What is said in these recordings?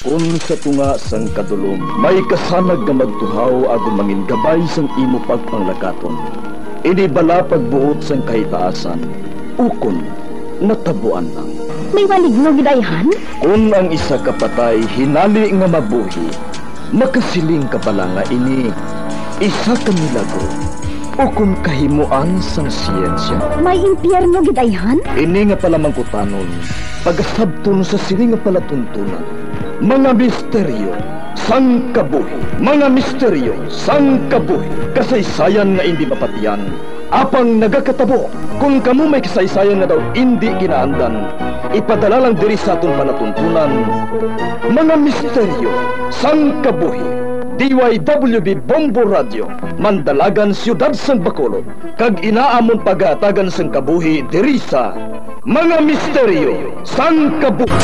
Kung sa tunga sang kadulom, may kasanag nga magtuhaw agon mangin gabay sang imo pagpanglakaton. Ini bala pagbuot sang kahitaasan, ukon natabuan lang. May maligno gidayhan? Kung ang isa kapatay hinali nga mabuhi, makasiling ka pala nga ini isa ka milagro o kung kahimuan sang siyensya. May impyerno gidayhan? Ini nga pala mangkutanon, pagasabton sa sini nga pala tuntunan. Mga misteryo sang kabuhi, mga misteryo sang kabuhi, kasaysayan nga hindi mapatiyan, apang nagakatabo. Kung kamo may kasaysayan nga daw hindi ginaandan, ipadala lang diri sa atong palatuntunan. Mga misteryo sang kabuhi, DYWB Bombo Radio, Mandalagan, Siyudad San Bacolod, kag inaamon pagatagan sang kabuhi diri sa Mga Misteryo sang Kabuhi.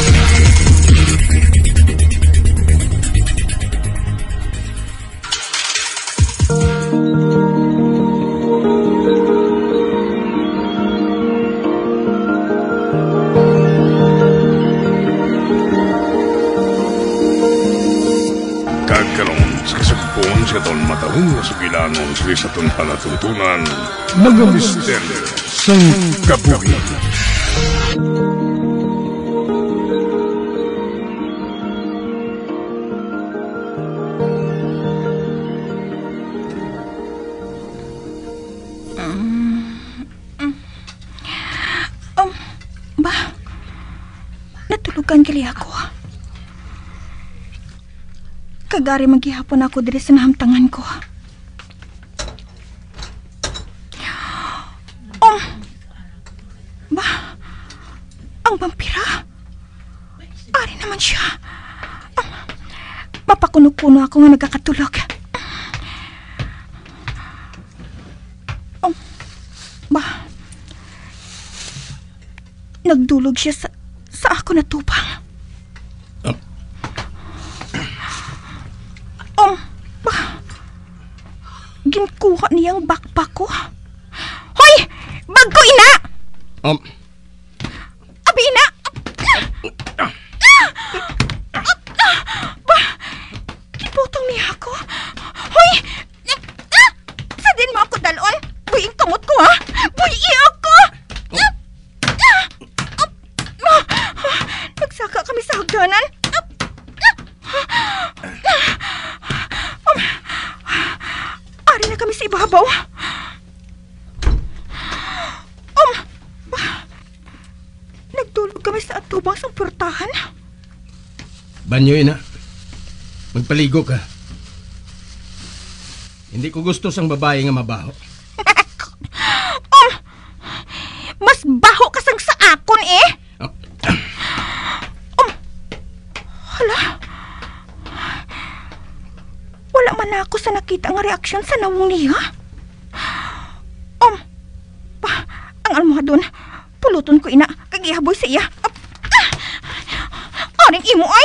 Sa katong matahong na sugilanon sa isatong palatuntunan, Mga Misteryo sang Kabuhi. Natulugan kali ako. Kagari maghihapon ako diri sa nahamtangan ko. Ang vampira? Ari naman siya. Mapakuno-kuno ako nga nagkakatulog. Nagdulog siya sa ako na tubang. Ginkuha niyang backpack ko. Hoy! Bag ko, ina! Abi, ina! Kiputong niya ako. Hoy! Sa din mo ako dalon? Buing kamot ko, ha? Buii ako! Nagsaka kami sa hagdanan. Ari na kami sa ibabaw. Nagdulog kami sa atubang sa portahan. Banyo, ina. Magpaligo ka. Hindi ko gusto sang babae nga mabaho. Mas baho ka sang sa akon, eh. Hala. Wala man ako sa nakita nga reaksyon sa nawong niya. Ang almohadon, puluton ko, ina, kagihaboy sa iya. Aring imo ay.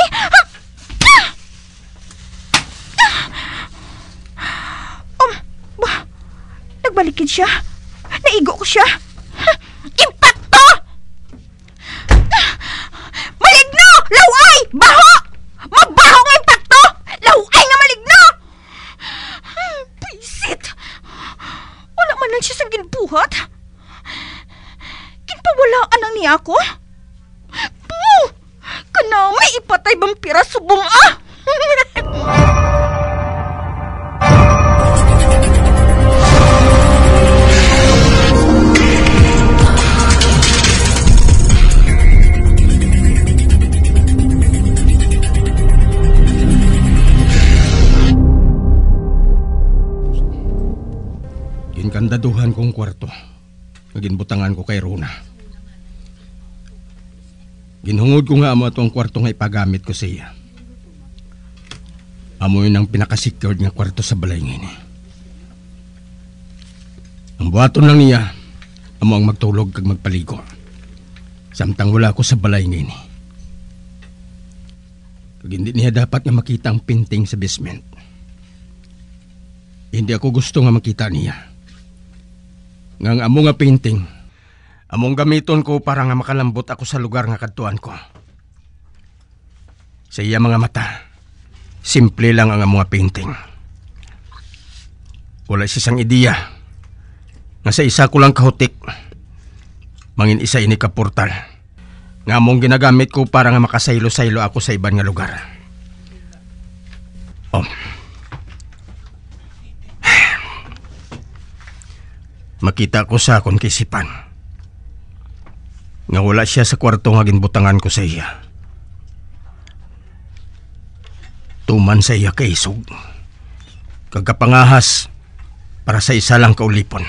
Nagbalikid siya. Naigo ko siya. Impacto! Maligno! Laway! Baho! Mabaho nga impacto! Laway nga maligno! Pisit! Wala man lang siya sa ginbuhat. Ginpawalaan ang niya ako. Kana may ipatay vampira subong, ah! Kandaduhan kong kwarto. Naginbutangan ko kay Rona. Ginhungod ko nga amo itong kwarto nga ipagamit ko siya. Amo yun ang pinakasecured nga kwarto sa balay ngayon. Ang buhaton lang niya, amo ang magtulog kag magpaligo. Samtang wala ko sa balay ngayon. Kag hindi niya dapat nga makita ang pinting sa basement. Hindi ako gusto nga makita niya. Ngang amo nga painting, among gamiton ko para nga makalambot ako sa lugar nga kadtuan ko. Sa iya mga mata, simple lang ang mga painting. Wala sisang ideya nga sa isa ko lang kahutik mangin isa ini ka portal nga mong ginagamit ko para nga makasaylo-saylo ako sa iban nga lugar. Makita ko sa akong kisipan nga wala siya sa kwarto nga ginbutangan ko sa iya. Tuman sa iya kaisog kagkapangahas para sa isa lang kaulipon.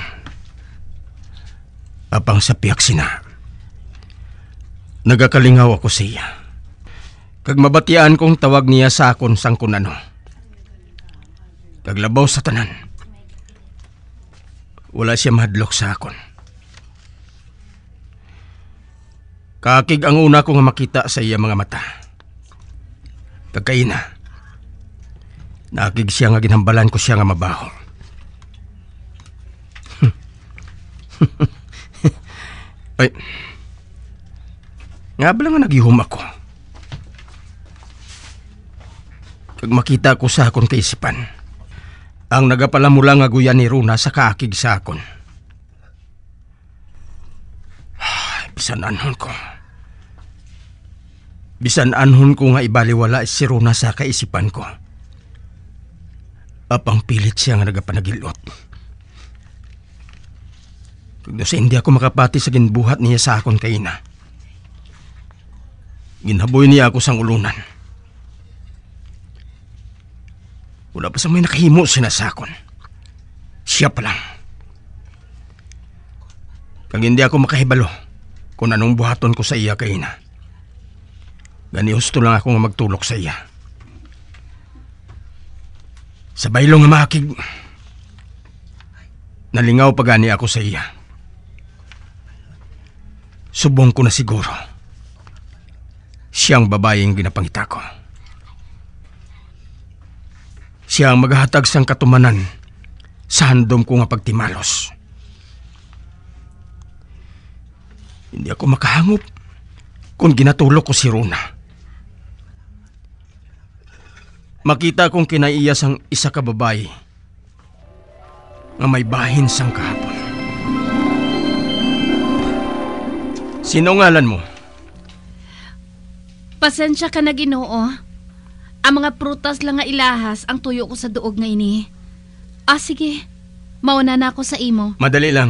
Apang sa piyak sina, nagakalingaw ako sa iya. Kag mabatian kong tawag niya sa akon sang kunano. Kaglabaw sa tanan, wala siya mahadlok sa akon. Kakig ang una ko nga makita sa iya mga mata. Kagkaina, nakig siya nga ginhambalan ko siya nga mabaho. Ay, nga ba lang nga naghihum ako? Kag makita ko sa akong kaisipan, ang nagapalamula nga guyan ni Runa sa kaakig sa akon. Bisan anhon ko. Bisan anhon ko nga ibaliwala si Runa sa kaisipan ko. Apang pilit siya nga nagapanagilot. Kung sa hindi ako makapati sa ginbuhat niya sa akon kaina. Ginhaboy niya ako sang ulunan. Wala pa sa may nakahimo siya sa akon. Siya pa lang. Kag hindi ako makahibalo kung anong buhaton ko sa iya kaina. Gani husto lang ako nga magtulok sa iya. Sa baylo nga makig, nalingaw pa gani ako sa iya. Subong ko na siguro. Siyang babaeng ginapangita ko. Siyang maghahatag sang katumanan sa handom ko nga pagtimalos. Hindi ako makahangop kung ginatulok ko si Runa. Makita kong kinaiya sang isa ka babae nga may bahin sang kahapon. Sino ngalan mo? Pasensya ka na, Ginoo. Ang mga prutas lang nga ilahas ang tuyo ko sa duog nga ini. Sige. Mauna na ako sa imo. Madali lang.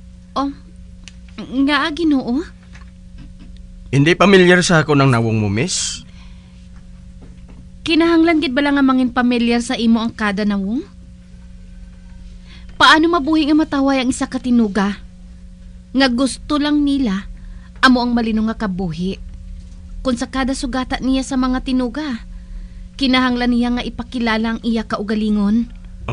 Nga, Ginoo? Hindi pamilyar sa ako ng nawong mo, miss? Kinahanglan gid ba lang nga mangin pamilyar sa imo ang kada nawong? Paano mabuhi nga mataway ang isa ka tinuga? Nga gusto lang nila amo ang malino nga kabuhi. Kung sa kada sugata niya sa mga tinuga, kinahanglan niya nga ipakilala ang iya kaugalingon.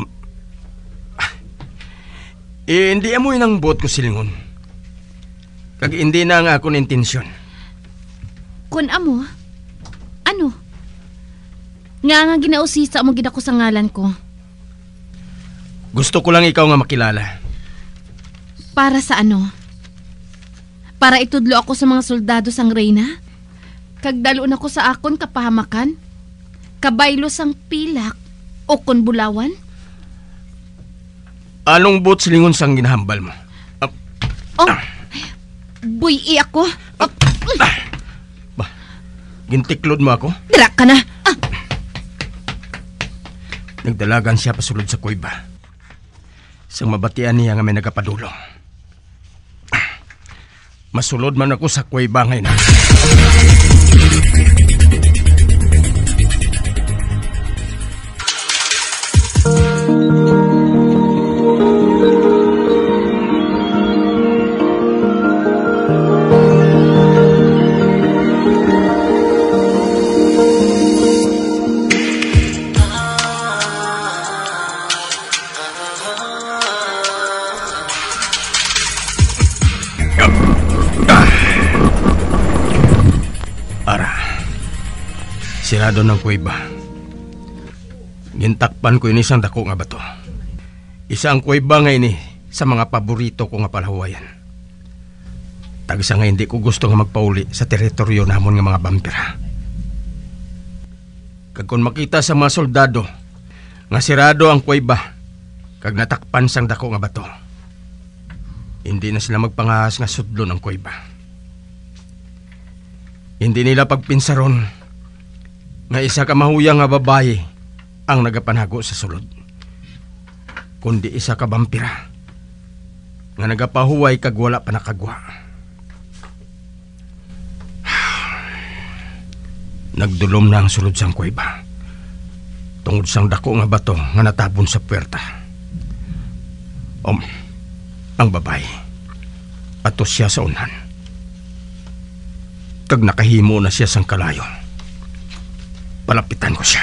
Hindi amoy nang buot ko silingon. Kag hindi na nga akong intensyon. Kun amo? Ano? Nga ginausisa mo gid ako sa ngalan ko. Gusto ko lang ikaw nga makilala. Para sa ano? Para itudlo ako sa mga soldado sang reyna? Kagdaloon ako sa akon kapahamakan? Kabaylo sang pilak o kun bulawan? Anong buot silingon sang ginahambal mo? Buyi ako. Gintiklod mo ako? Dira ka na. Nagdalagan siya pasulod sa kuiba. Sang mabatian niya nga may nagapadulong. Masulod man ako sa kuiba ngayon. Sirado ng kuweba. Gintakpan ko ini isang dako nga bato. Isang kuweba nga ini sa mga paborito ko nga palahuwayan. Tagsa nga hindi ko gusto nga magpauli sa teritoryo namon nga mga vampira. Kag kung makita sa mga soldado nga sirado ang kuweba kag natakpan sang dako nga bato, hindi na sila magpangahas nga sudlon ang kuweba. Hindi nila pagpinsaron nga isa ka mahuyang nga babae ang nagapanago sa sulod, kundi isa ka vampira nga nagapahuway kag wala pa nakagwa. Nagdulom na ang sulod sang kuweba tungod sang dako nga bato nga natapon sa puwerta. Ang babae ato siya sa unan. Kag nakahimo na siya sang kalayo, palapitan ko siya.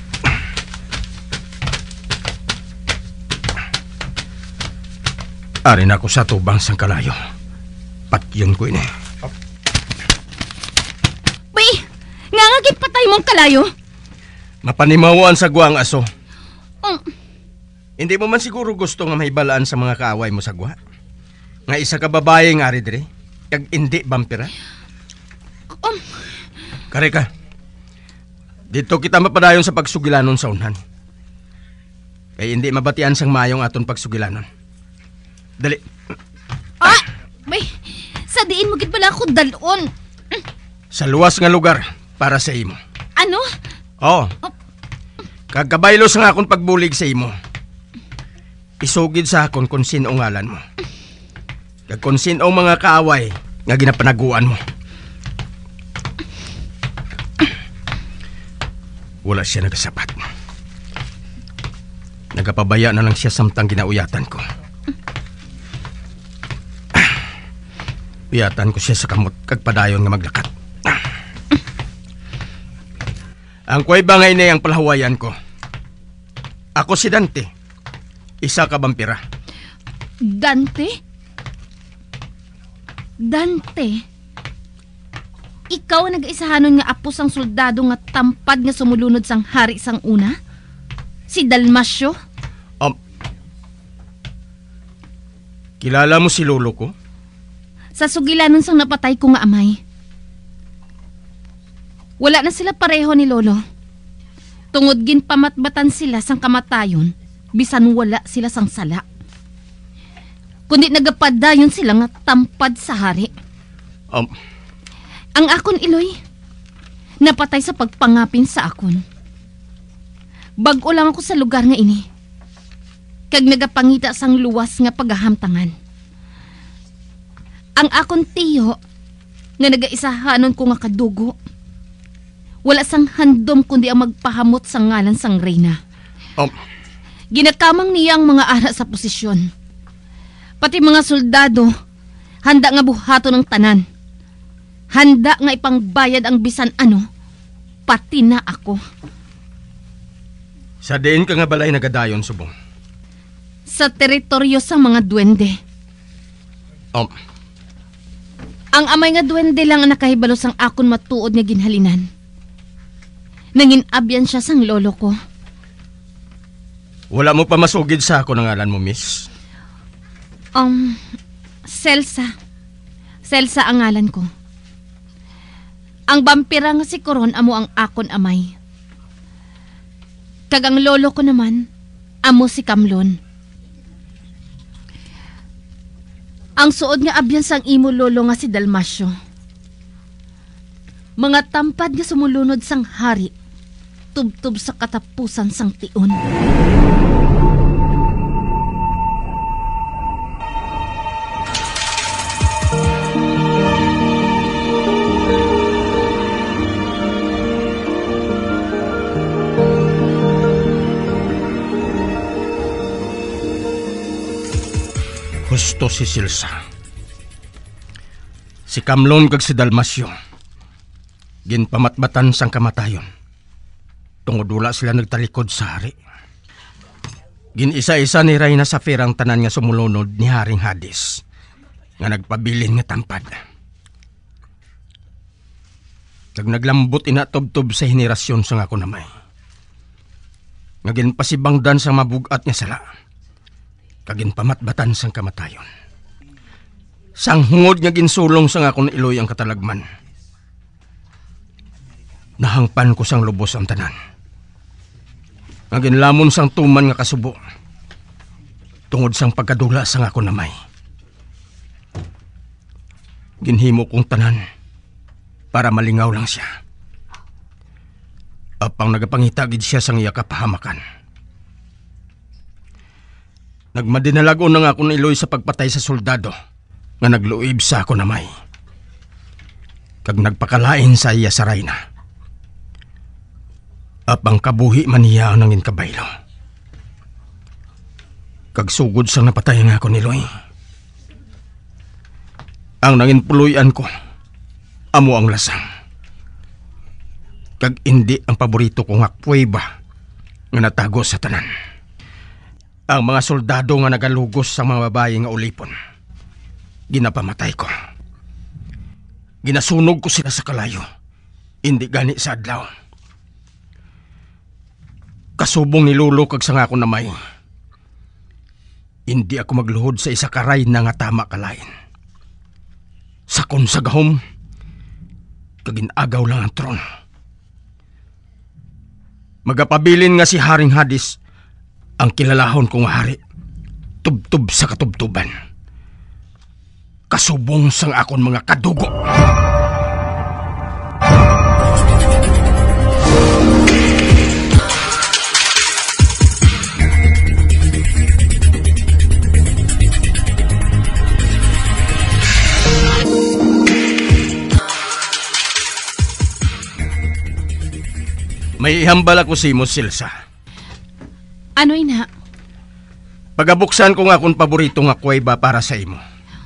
Arin ako sa tubang sang kalayo. Patyon ko ini. Bay, ngangagit patay mong kalayo. Mapanimawan sa guwang aso. Hindi mo man siguro gusto nga mahibalaan sa mga kaaway mo sa gwa? Nga isa ka babae nga ari dire, kag hindi vampira? Kare ka. Dito kita mapadayon sa pagsugilanon sa unhan. Kaya hindi mabatian sang mayong aton pagsugilanon. Dali. Bay, sa diin mo gid pala ako dalon. Sa luwas nga lugar para sa imo. Ano? Oo. Kagkabaylos nga akong pagbulig sa imo. Isugid sa akon kung sino ngalan mo. Kag kung sino mga kaaway nga ginapanaguan mo. Wala siya nagasapat. Nagapabaya na lang siya samtang ginauyatan ko. Uyatan ko siya sa kamot kag padayon nga maglakat. Ang kuweba nga ini ang palahawayan ko. Ako si Dante. Isa ka vampira. Dante? Dante? Ikaw ang nag-isahanon nga apo sang soldado nga tampad nga sumulunod sang hari sang una? Si Dalmasyo? Kilala mo si lolo ko? Sa sugilanon sang napatay ko nga amay. Wala na sila pareho ni lolo. Tungod gin pamatbatan sila sang kamatayon, bisan wala sila sang sala. Kundi nagapadayon sila nga tampad sa hari. Ang akon iloy, napatay sa pagpangapin sa akon. Bag-o lang ako sa lugar nga ini. Kag nagapangita sang luwas nga pagahamtangan. Ang akon tiyo, nga nagaisahanon ko nga kadugo, wala sang handom kundi ang magpahamot sa ngalan sang reyna. Ginakamang niya ang mga ara sa posisyon. Pati mga soldado, handa nga buhato ng tanan. Handa nga ipangbayad ang bisan ano, pati na ako. Sa diin ka nga balay nagadayon, subong? Sa teritoryo sa mga duwende. Ang amay nga duwende lang ang nakahibalo sang akon matuod nga ginhalinan. Nanginabyan siya sang lolo ko. Wala mo pa masugid sa ako ng ngalan mo, miss? Celsa. Celsa ang ngalan ko. Ang vampira nga si Coron amo ang akon amay. Kag ang lolo ko naman, amo si Kamlon. Ang suod nga abyan sang imo lolo nga si Dalmasyo. Mga tampad nga sumulunod sang hari, tubtub sa katapusan sang tion. Gusto si Silsa. Si Kamlon kag si Dalmasyo ginpamatbatan sang kamatayon. Tungod wala sila nagtalikod sa hari. Gin-isa-isa ni Reyna Safira ang tanan nga sumulunod ni Haring Hades nga nagpabilin nga tampad. Naglambot inatubtob sa henerasyon sang ako namay. Nga ginpasibangdan sa mabugat nga sala. Kagin pamatbatan sang kamatayon. Sang hungod nga ginsulong sang akong iloy ang katalagman. Nahangpan ko sang lubos ang tanan. nga ginlamon sang tuman nga kasubo tungod sang pagkadula sang ako namay. Ginhimo kong tanan para malingaw lang siya. Apang nagapangitagid siya sang iya kapahamakan. Nagmadinalago na nga akong iloy sa pagpatay sa soldado nga nagluib sa ako namay. Kag nagpakalain sa iya sa Rayna. Apang kabuhi man niya ang nangin kabaylo. Kag sugod sang napatay nga ako ni Loy. Ang nangin puluyan ko, amo ang lasang. Kag hindi ang paborito kong akpueba nga natago sa tanan. Ang mga soldado nga nagalugos sa mga babae nga ulipon, ginapamatay ko. Ginasunog ko sila sa kalayo, hindi gani sa adlaw. Kasubong ni Lolo kag sa nga ako namay. Hindi ako magluhod sa isa karay na nga tama kalain. Sakon sa gahom, kaginagaw lang ang trono. Magapabilin nga si Haring Hadis ang kilalahon kong hari, tubtub sa katubtuban. Kasubong sang akon mga kadugo. May ihambal ako si mo, Silsa. Ano ina? Pagabuksan ko nga akong paborito nga kuweba para sa imo.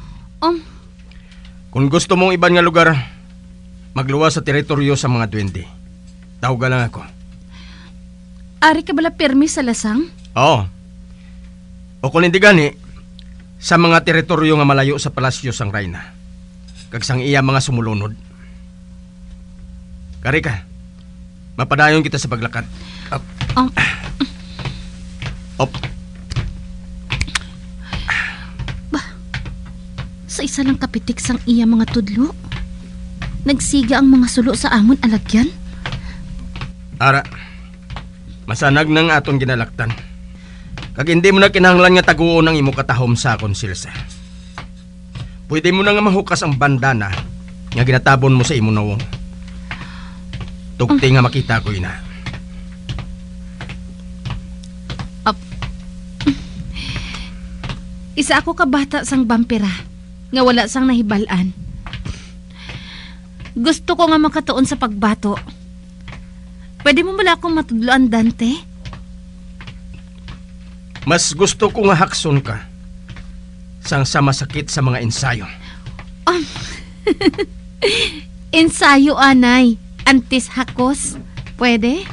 Kung gusto mong iban nga lugar, magluwas sa teritoryo sa mga duwende. Tawag lang ako. Ari ka bala permi sa lasang? Oo. O kung hindi gani, sa mga teritoryo nga malayo sa palasyo sang Rayna. Kag sang iya mga sumulunod. Kari ka. Mapadayon kita sa paglakad. Up. Up. Sa isa lang kapitik sang iya mga tudlo, nagsiga ang mga sulo sa amon alagyan. Ara, masanag nang aton ginalaktan. Kag hindi mo na kinahanglan nga taguon ang imo katahom sa akon, Silsa. Pwede mo na nga mahukas ang bandana nga ginatabon mo sa imo nawong. Tugti nga makita ko ina. Isa ako kabata sang vampira nga wala sang nahibalan. Gusto ko nga makatuon sa pagbato. Pwede mo bala akong matudloan, Dante? Mas gusto ko nga hakson ka sang sa masakit sa mga ensayo. Ensayo, anay. Antes hakos. Pwede?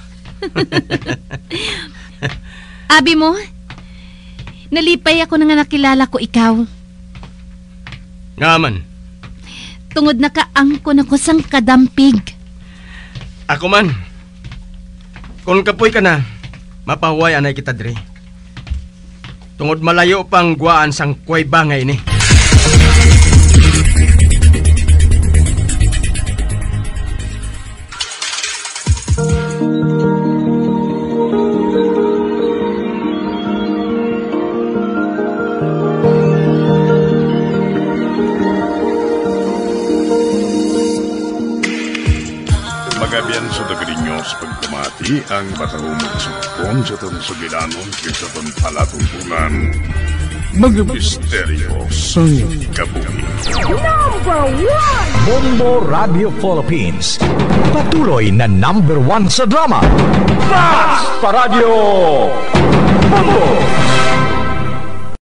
Abi mo, nalipay ako na nga nakilala ko ikaw. Ngaman. Tungod nakaangkon ako sang kadampig. Ako man. Kung kapoy ka na, mapahuway anay kita dre. Tungod malayo pang guwaan sang kuweba nga ini. Magabian sa dagarinyo sa pagpamati ang batahumang sugpon sa itong sugilanon sa itong palatuntunan. Mga misteryo sa kabuhi. Bombo Radio Philippines. Patuloy na #1 sa drama. Mas Paradio Bombo!